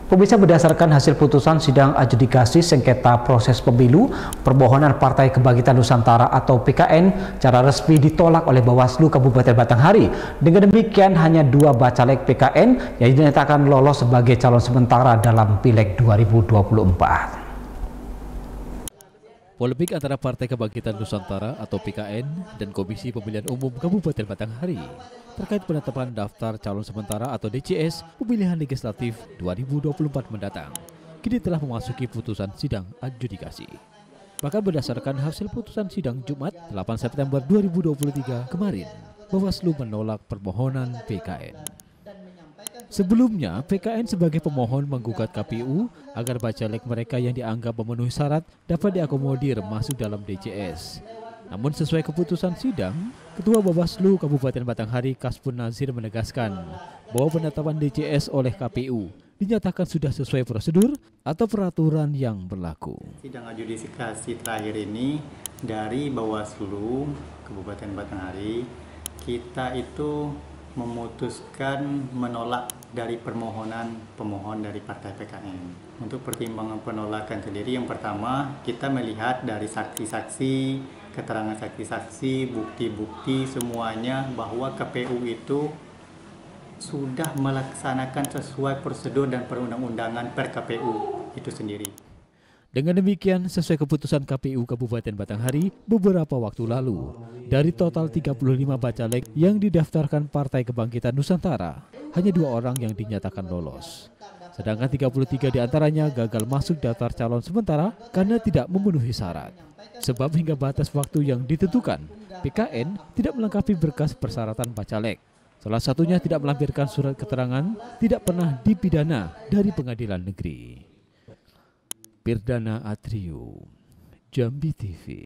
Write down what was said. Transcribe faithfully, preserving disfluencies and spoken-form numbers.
Pemirsa, berdasarkan hasil putusan sidang adjudikasi sengketa proses pemilu, permohonan Partai Kebangkitan Nusantara atau P K N secara resmi ditolak oleh Bawaslu Kabupaten Batanghari. Dengan demikian, hanya dua bacalek P K N yang dinyatakan lolos sebagai calon sementara dalam Pileg dua ribu dua puluh empat. Polemik antara Partai Kebangkitan Nusantara atau P K N dan Komisi Pemilihan Umum Kabupaten Batanghari terkait penetapan daftar calon sementara atau D C S pemilihan legislatif dua ribu dua puluh empat mendatang kini telah memasuki putusan sidang adjudikasi. Bahkan berdasarkan hasil putusan sidang Jumat delapan September dua ribu dua puluh tiga kemarin, Bawaslu menolak permohonan P K N. Sebelumnya, P K N sebagai pemohon menggugat K P U agar bacalek mereka yang dianggap memenuhi syarat dapat diakomodir masuk dalam D C S. Namun sesuai keputusan sidang, Ketua Bawaslu Kabupaten Batanghari Kasbun Nazir menegaskan bahwa penetapan D C S oleh K P U dinyatakan sudah sesuai prosedur atau peraturan yang berlaku. Sidang adjudikasi terakhir ini dari Bawaslu Kabupaten Batanghari, kita itu memutuskan menolak dari permohonan pemohon dari Partai P K N. Untuk pertimbangan penolakan sendiri, yang pertama kita melihat dari saksi-saksi, keterangan saksi-saksi, bukti-bukti semuanya bahwa K P U itu sudah melaksanakan sesuai prosedur dan perundang-undangan per K P U itu sendiri. Dengan demikian, sesuai keputusan K P U Kabupaten Batanghari beberapa waktu lalu, dari total tiga puluh lima bacalek yang didaftarkan Partai Kebangkitan Nusantara, hanya dua orang yang dinyatakan lolos. Sedangkan tiga puluh tiga diantaranya gagal masuk daftar calon sementara karena tidak memenuhi syarat. Sebab hingga batas waktu yang ditentukan, P K N tidak melengkapi berkas persyaratan bacalek. Salah satunya tidak melampirkan surat keterangan tidak pernah dipidana dari pengadilan negeri. Pirdana Atriu, Jambi T V.